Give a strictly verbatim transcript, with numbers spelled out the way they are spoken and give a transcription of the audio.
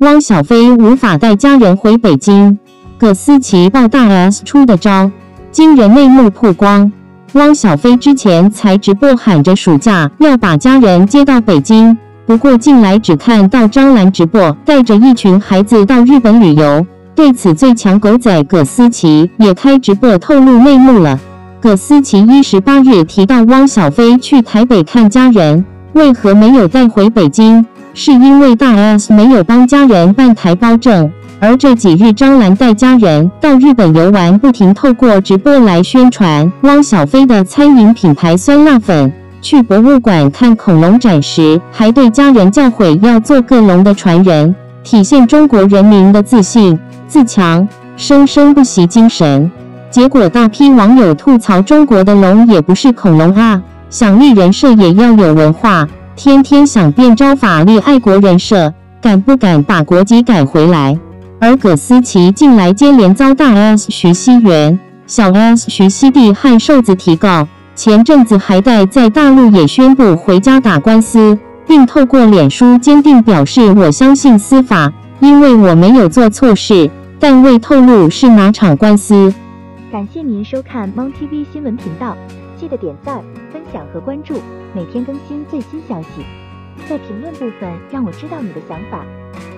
汪小菲无法带家人回北京，葛思琪爆大 S 出的招，惊人内幕曝光。汪小菲之前才直播喊着暑假要把家人接到北京，不过近来只看到张兰直播带着一群孩子到日本旅游。对此，最强狗仔葛思琪也开直播透露内幕了。葛思琪一十八日提到汪小菲去台北看家人，为何没有带回北京？是因为大 S 没有帮家人办台胞证，而这几日张兰带家人到日本游玩，不停透过直播来宣传汪小菲的餐饮品牌酸辣粉。去博物馆看恐龙展时，还对家人教诲要做个龙的传人，体现中国人民的自信、自强、生生不息精神。结果大批网友吐槽中国的龙也不是恐龙啊，想立人设也要有文化。天天想变招法立爱国人设，敢不敢把国籍改回来？而葛思琪近来接连遭大 S 徐熙媛、小 S 徐熙娣和瘦子提告，前阵子还带在大陆也宣布回家打官司，并透过脸书坚定表示：“我相信司法，因为我没有做错事，但未透露是哪场官司。” 感谢您收看猫 T V 新闻频道，记得点赞、分享和关注，每天更新最新消息。在评论部分让我知道你的想法。